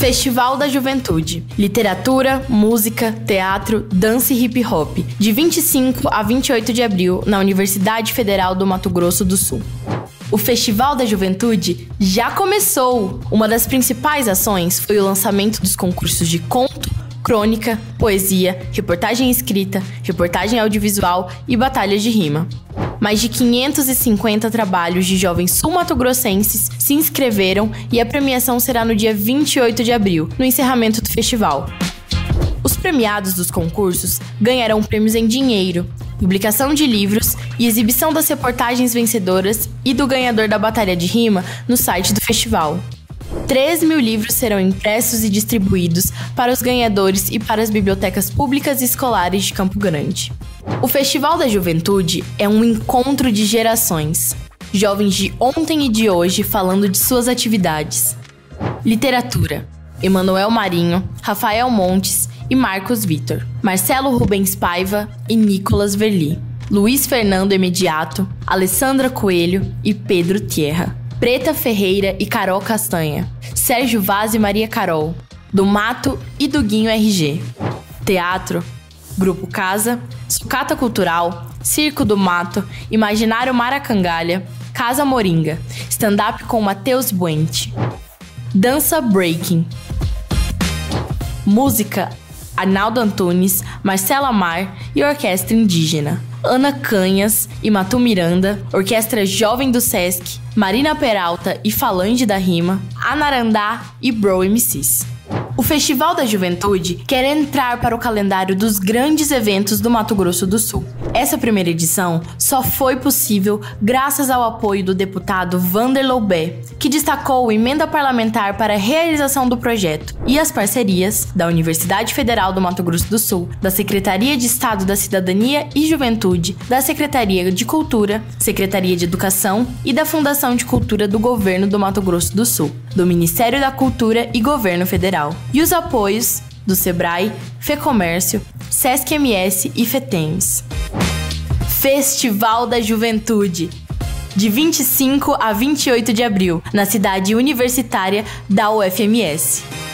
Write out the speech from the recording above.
Festival da Juventude. Literatura, música, teatro, dança e hip hop. De 25 a 28 de abril, na Universidade Federal do Mato Grosso do Sul. O Festival da Juventude já começou! Uma das principais ações foi o lançamento dos concursos de conto, crônica, poesia, reportagem escrita, reportagem audiovisual e batalhas de rima. Mais de 550 trabalhos de jovens sul-mato-grossenses se inscreveram e a premiação será no dia 28 de abril, no encerramento do festival. Os premiados dos concursos ganharão prêmios em dinheiro, publicação de livros e exibição das reportagens vencedoras e do ganhador da batalha de rima no site do festival. 3.000 livros serão impressos e distribuídos para os ganhadores e para as bibliotecas públicas e escolares de Campo Grande. O Festival da Juventude é um encontro de gerações. Jovens de ontem e de hoje falando de suas atividades. Literatura: Emanuel Marinho, Rafael Montes e Marcos Vitor. Marcelo Rubens Paiva e Nicolas Verli. Luiz Fernando Imediato, Alessandra Coelho e Pedro Tierra. Preta Ferreira e Carol Castanha. Sérgio Vaz e Maria Carol. Do Mato e do Guinho RG. Teatro: Grupo Casa, Sucata Cultural, Circo do Mato, Imaginário Maracangalha, Casa Moringa, stand-up com Matheus Buente. Dança Breaking. Música: Arnaldo Antunes, Marcela Mar e Orquestra Indígena. Ana Canhas e Matu Miranda, Orquestra Jovem do Sesc, Marina Peralta e Falange da Rima, Anarandá e Bro MCs. O Festival da Juventude quer entrar para o calendário dos grandes eventos do Mato Grosso do Sul. Essa primeira edição só foi possível graças ao apoio do deputado Vander Loubet, que destacou a emenda parlamentar para a realização do projeto, e as parcerias da Universidade Federal do Mato Grosso do Sul, da Secretaria de Estado da Cidadania e Juventude, da Secretaria de Cultura, Secretaria de Educação e da Fundação de Cultura do Governo do Mato Grosso do Sul, do Ministério da Cultura e Governo Federal. E os apoios do Sebrae, Fecomércio, Sesc-MS e FETENS. Festival da Juventude, de 25 a 28 de abril, na cidade universitária da UFMS.